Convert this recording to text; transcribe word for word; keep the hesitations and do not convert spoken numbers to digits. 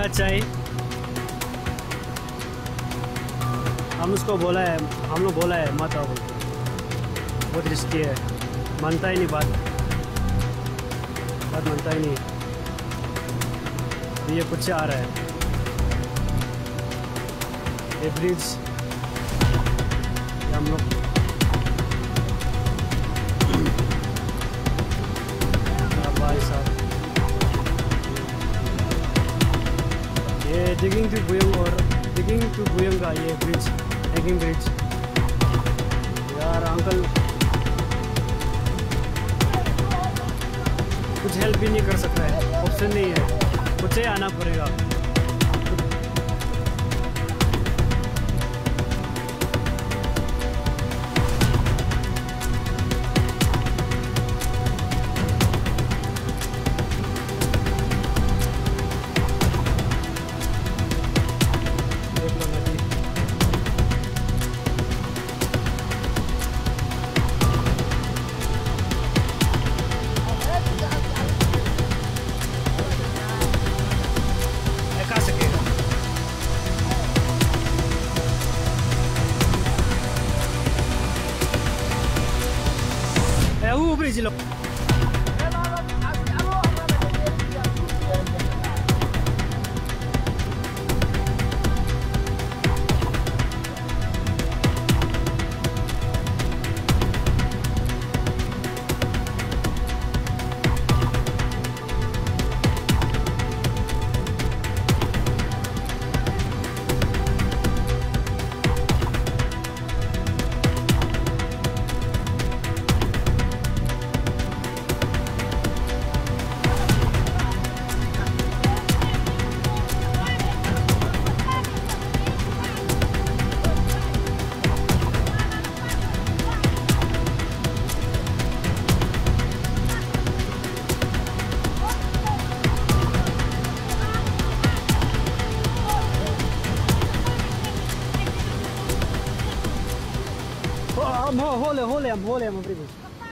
बच्चा है, हम उसको बोला है, हम लोग बोला है मत आओ, बहुत रिस्की है, मानता ही नहीं बात, बात मानता ही नहीं। ये कुछ से आ रहा है, ये ब्रिज हम लोग भाई साहब, ये डिगिंग टू बुयंग और डिगिंग टू बुयंग का ये ब्रिज, हैंगिंग ब्रिज। यार अंकल कुछ हेल्प भी नहीं कर सकता है, ऑप्शन नहीं है, मुझे आना पड़ेगा। वो ब्रिज लो Hole, hole, hole, hole, hole,